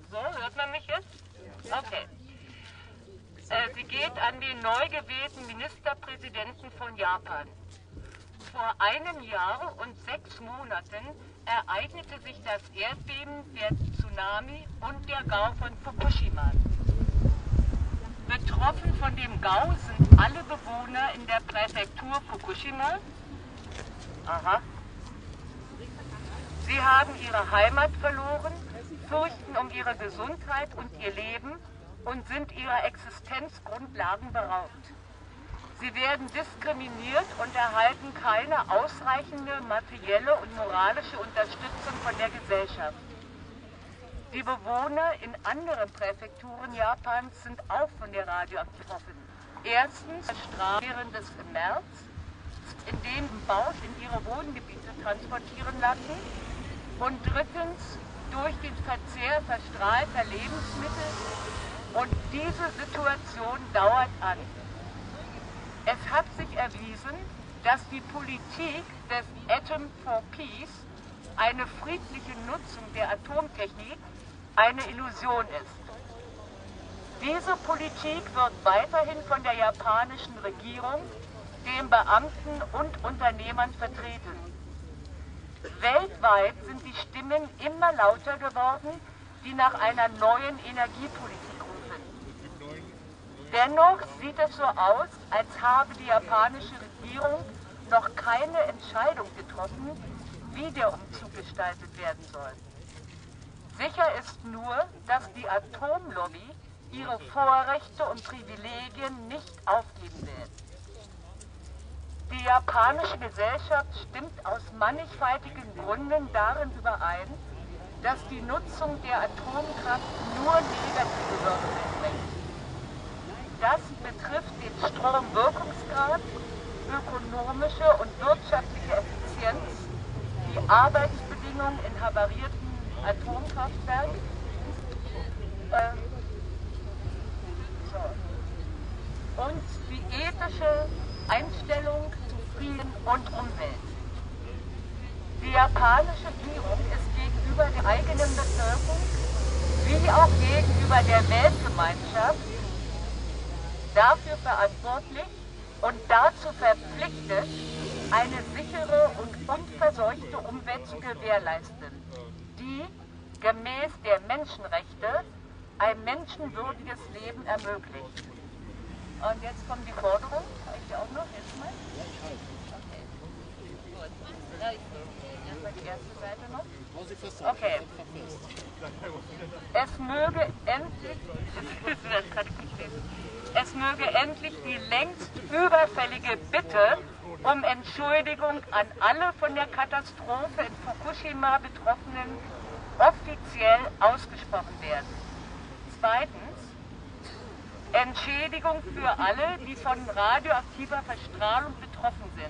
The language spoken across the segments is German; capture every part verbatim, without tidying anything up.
So, hört man mich jetzt? Okay. Äh, sie geht an den neu gewählten Ministerpräsidenten von Japan. Vor einem Jahr und sechs Monaten ereignete sich das Erdbeben, der Tsunami und der Gau von Fukushima. Betroffen von dem Gau sind alle Bewohner in der Präfektur Fukushima. Aha. Sie haben ihre Heimat verloren, fürchten um ihre Gesundheit und ihr Leben und sind ihrer Existenzgrundlagen beraubt. Sie werden diskriminiert und erhalten keine ausreichende materielle und moralische Unterstützung von der Gesellschaft. Die Bewohner in anderen Präfekturen Japans sind auch von der Radioaktivität betroffen. Erstens während des März, indem sie Bau in ihre Wohngebiete transportieren lassen, und drittens durch den Verzehr verstrahlter Lebensmittel, und diese Situation dauert an. Es hat sich erwiesen, dass die Politik des Atom for Peace, eine friedliche Nutzung der Atomtechnik, eine Illusion ist. Diese Politik wird weiterhin von der japanischen Regierung, den Beamten und Unternehmern vertreten. Weltweit sind die Stimmen immer lauter geworden, die nach einer neuen Energiepolitik rufen. Dennoch sieht es so aus, als habe die japanische Regierung noch keine Entscheidung getroffen, wie der Umzug gestaltet werden soll. Sicher ist nur, dass die Atomlobby ihre Vorrechte und Privilegien nicht aufgeben will. Die japanische Gesellschaft stimmt aus mannigfaltigen Gründen darin überein, dass die Nutzung der Atomkraft nur negative Wirkungen bringt. Das betrifft den Stromwirkungsgrad, ökonomische und wirtschaftliche Effizienz, die Arbeitsbedingungen in havarierten Atomkraftwerken, äh, so, und die ethische Einstellung zu Frieden und Umwelt. Die japanische Regierung ist gegenüber der eigenen Bevölkerung wie auch gegenüber der Weltgemeinschaft dafür verantwortlich und dazu verpflichtet, eine sichere und unverseuchte Umwelt zu gewährleisten, die gemäß der Menschenrechte ein menschenwürdiges Leben ermöglicht. Und jetzt kommt die Forderung. Habe ich die auch noch? Jetzt mal? Okay. Gut. Ja, ich erstmal die erste Seite noch. Okay. Es möge endlich, das kann ich nicht lesen. Es möge endlich die längst überfällige Bitte um Entschuldigung an alle von der Katastrophe in Fukushima Betroffenen offiziell ausgesprochen werden. Zweitens, Entschädigung für alle, die von radioaktiver Verstrahlung betroffen sind.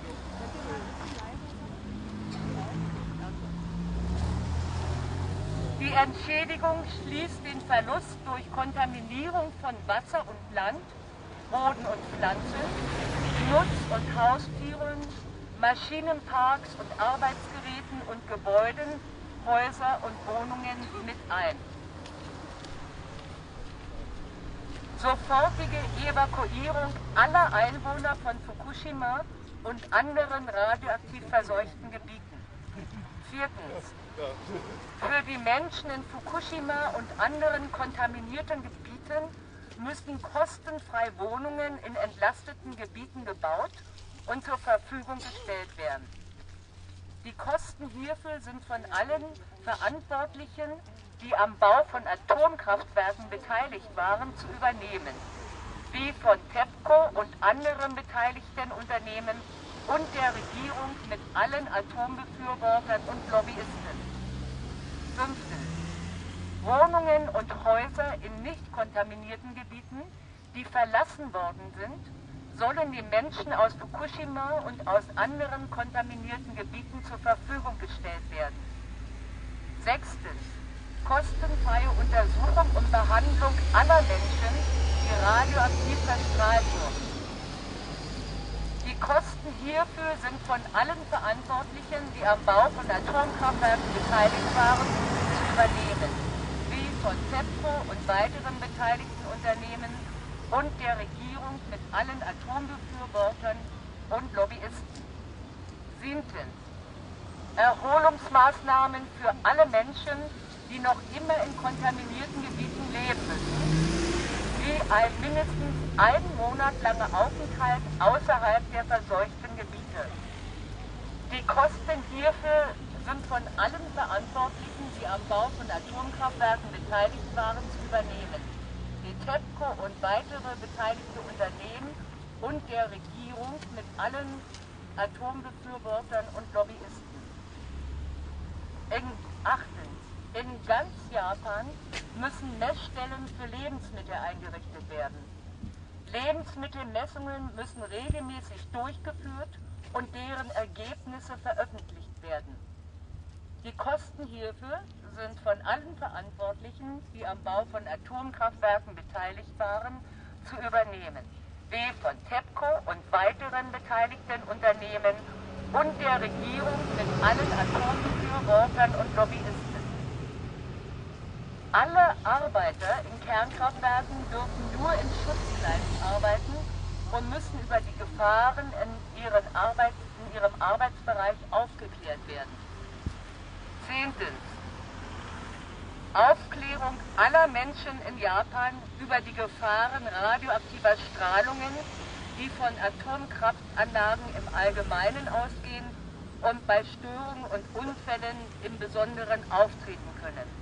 Die Entschädigung schließt den Verlust durch Kontaminierung von Wasser und Land, Boden und Pflanzen, Nutz- und Haustieren, Maschinenparks und Arbeitsgeräten und Gebäuden, Häuser und Wohnungen mit ein. Sofortige Evakuierung aller Einwohner von Fukushima und anderen radioaktiv verseuchten Gebieten. Viertens. Für die Menschen in Fukushima und anderen kontaminierten Gebieten müssen kostenfrei Wohnungen in entlasteten Gebieten gebaut und zur Verfügung gestellt werden. Die Kosten hierfür sind von allen Verantwortlichen, die am Bau von Atomkraftwerken beteiligt waren, zu übernehmen, wie von TEPCO und anderen beteiligten Unternehmen und der Regierung mit allen Atombefürwortern und Lobbyisten. Fünftens. Wohnungen und Häuser in nicht kontaminierten Gebieten, die verlassen worden sind, sollen den Menschen aus Fukushima und aus anderen kontaminierten Gebieten zur Verfügung gestellt werden. Sechstens. Kostenfreie Untersuchung und Behandlung aller Menschen, die radioaktiv verstrahlt wurden. Die Kosten hierfür sind von allen Verantwortlichen, die am Bau von Atomkraftwerken beteiligt waren, zu übernehmen, wie von und weiteren beteiligten Unternehmen und der Regierung mit allen Atombefürwortern und Lobbyisten. Siebtens. Erholungsmaßnahmen für alle Menschen, die noch immer in kontaminierten Gebieten leben müssen, wie ein mindestens einen Monat langer Aufenthalt außerhalb der verseuchten Gebiete. Die Kosten hierfür sind von allen Verantwortlichen, die am Bau von Atomkraftwerken beteiligt waren, zu übernehmen. Die TEPCO und weitere beteiligte Unternehmen und der Regierung mit allen Atombefürwortern und Lobbyisten. In, achtens. In ganz Japan müssen Messstellen für Lebensmittel eingerichtet werden. Lebensmittelmessungen müssen regelmäßig durchgeführt und deren Ergebnisse veröffentlicht werden. Die Kosten hierfür sind von allen Verantwortlichen, die am Bau von Atomkraftwerken beteiligt waren, zu übernehmen, wie von TEPCO und weiteren beteiligten Unternehmen und der Regierung mit allen Atombefürwortern und Lobbyisten. Alle Arbeiter in Kernkraftwerken dürfen nur in Schutzkleidung arbeiten und müssen über die Gefahren in, ihren Arbeits-, in ihrem Arbeitsbereich aufgeklärt werden. Zehntens. Aufklärung aller Menschen in Japan über die Gefahren radioaktiver Strahlungen, die von Atomkraftanlagen im Allgemeinen ausgehen und bei Störungen und Unfällen im Besonderen auftreten können.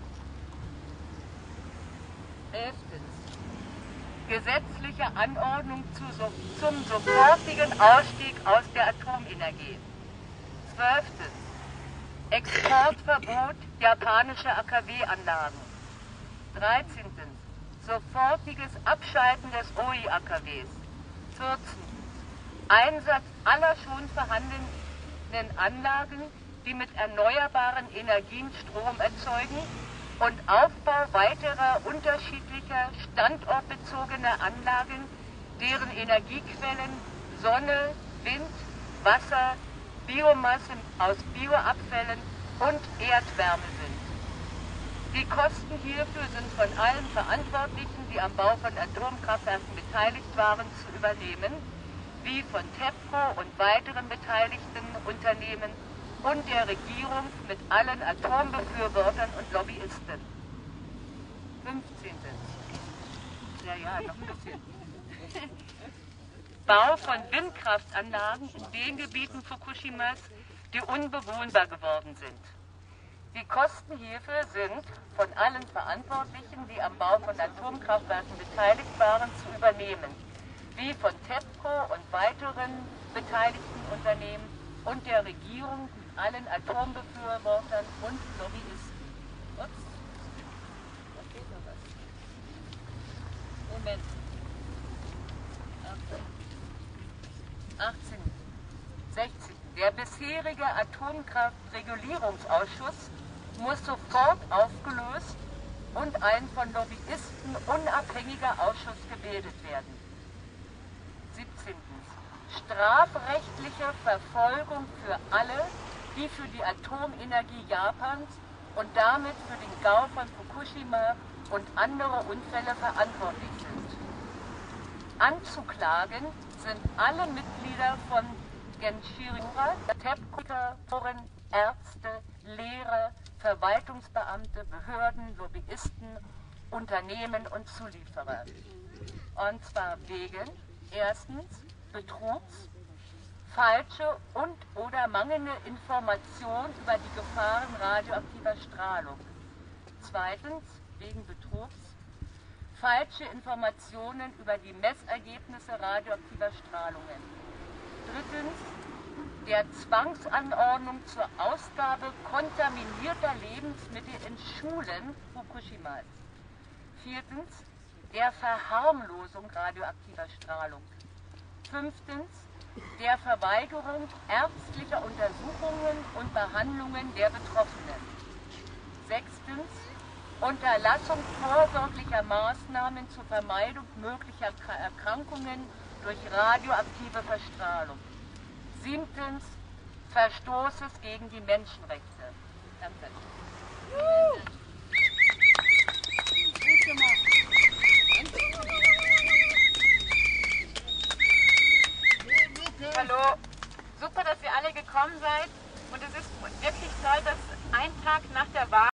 Elftens. Gesetzliche Anordnung zu, so, zum sofortigen Ausstieg aus der Atomenergie. Zwölftens. Exportverbot japanischer A K W-Anlagen. dreizehntens. Sofortiges Abschalten des O I-A K Ws. vierzehntens. Einsatz aller schon vorhandenen Anlagen, die mit erneuerbaren Energien Strom erzeugen, und Aufbau weiterer unterschiedlicher standortbezogener Anlagen, deren Energiequellen Sonne, Wind, Wasser, Biomasse aus Bioabfällen und Erdwärme sind. Die Kosten hierfür sind von allen Verantwortlichen, die am Bau von Atomkraftwerken beteiligt waren, zu übernehmen, wie von TEPCO und weiteren beteiligten Unternehmen und der Regierung mit allen Atombefürwortern und Lobbyisten. fünfzehnten. Ja, ja, noch ein bisschen. Bau von Windkraftanlagen in den Gebieten Fukushimas, die unbewohnbar geworden sind. Die Kosten hierfür sind von allen Verantwortlichen, die am Bau von Atomkraftwerken beteiligt waren, zu übernehmen, wie von TEPCO und weiteren beteiligten Unternehmen und der Regierung mit allen Atombefürwortern und Lobbyisten. Ups, da fehlt noch was. Moment. achtzehn. sechzehn. Der bisherige Atomkraftregulierungsausschuss muss sofort aufgelöst und ein von Lobbyisten unabhängiger Ausschuss gebildet werden. siebzehn. Strafrechtliche Verfolgung für alle, die für die Atomenergie Japans und damit für den Gau von Fukushima und andere Unfälle verantwortlich sind. Anzuklagen sind alle Mitglieder von Genshiriura, TEPCO, Ärzte, Lehrer, Verwaltungsbeamte, Behörden, Lobbyisten, Unternehmen und Zulieferer. Und zwar wegen erstens Betrugs, falsche und oder mangelnde Information über die Gefahren radioaktiver Strahlung. Zweitens wegen Betrugs, falsche Informationen über die Messergebnisse radioaktiver Strahlungen. Drittens der Zwangsanordnung zur Ausgabe kontaminierter Lebensmittel in Schulen Fukushimas. Viertens der Verharmlosung radioaktiver Strahlung. Fünftens der Verweigerung ärztlicher Untersuchungen und Behandlungen der Betroffenen. Sechstens Unterlassung vorsorglicher Maßnahmen zur Vermeidung möglicher Erkrankungen durch radioaktive Verstrahlung. Siebtens Verstoßes gegen die Menschenrechte. Danke. Hallo. Super, dass ihr alle gekommen seid. Und es ist wirklich toll, dass ein Tag nach der Wahl